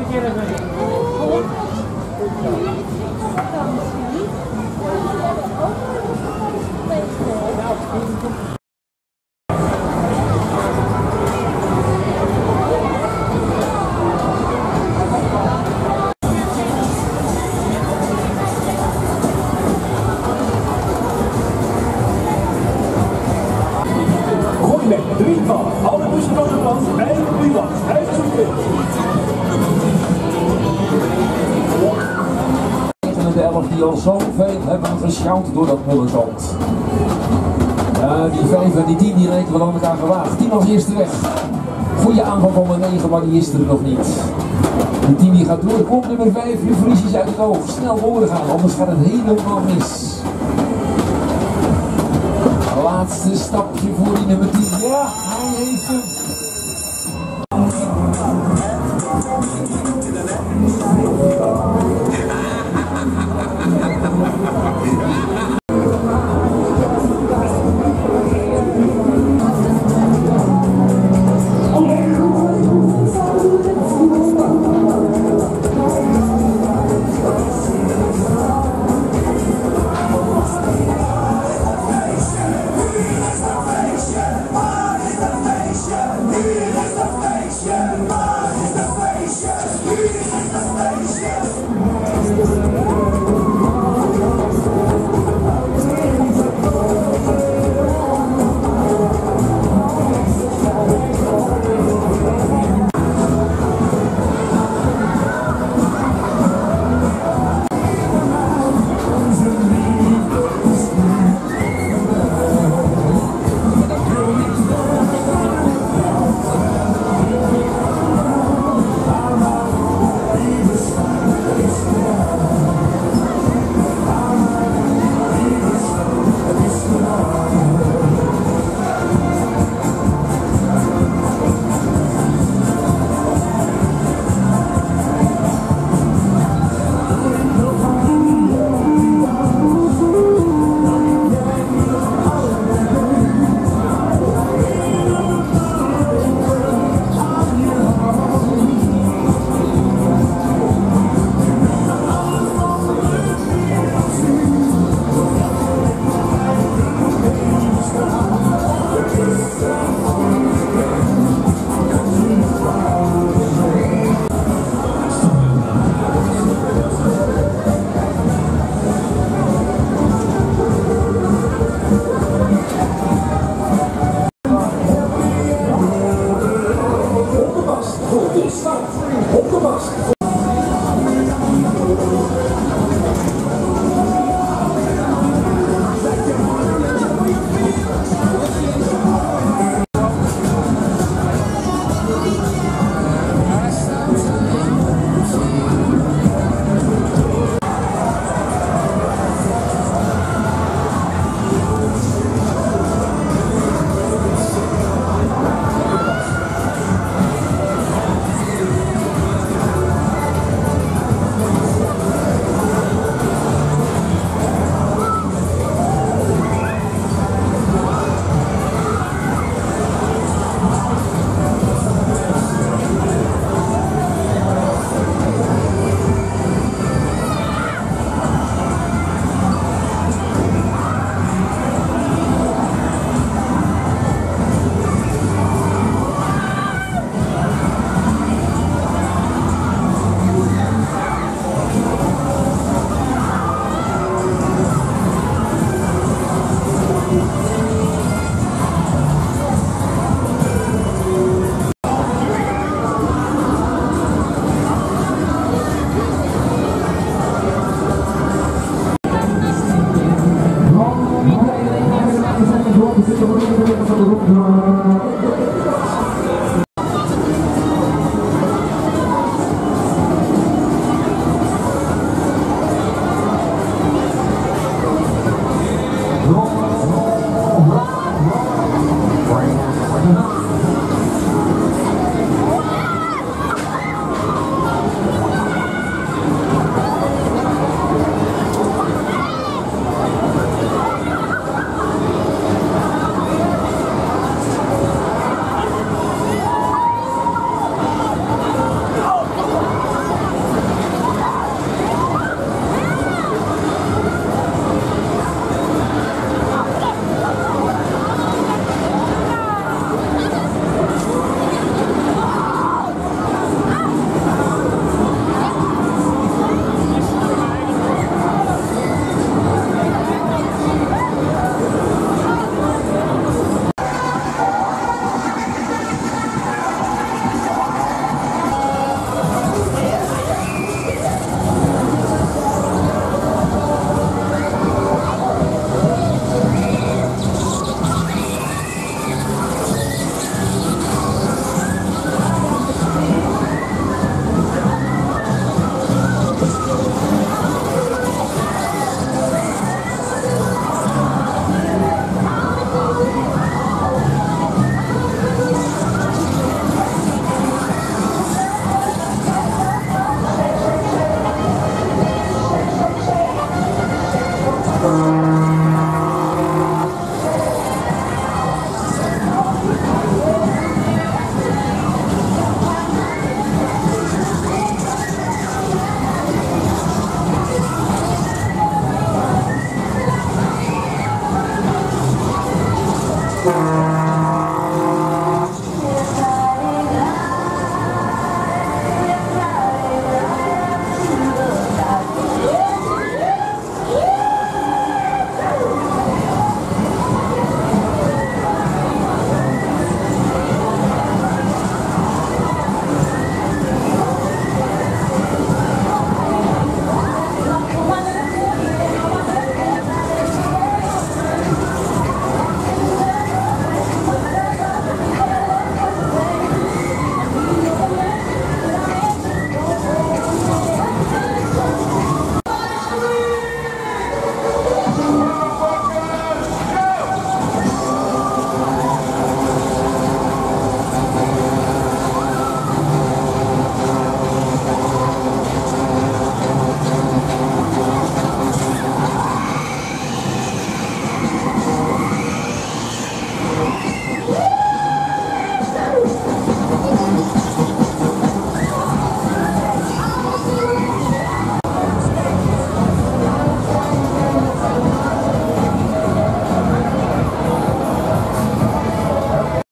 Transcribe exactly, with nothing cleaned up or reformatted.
Alle bussen van het land bij Nederland. Hij is de elf die al zoveel hebben geschouwd door dat mullenzand. Ja, die vijf en die tien die lijken wel aan elkaar gewaagd. tien als eerste weg. Goeie aanval van de negen, maar die is er nog niet. De tien die gaat door. Komt nummer vijf, nu verlies je uit het oog. Snel doorgaan, anders gaat het helemaal mis. Laatste stapje voor die nummer tien. Ja, hij heeft hem. Opgepast,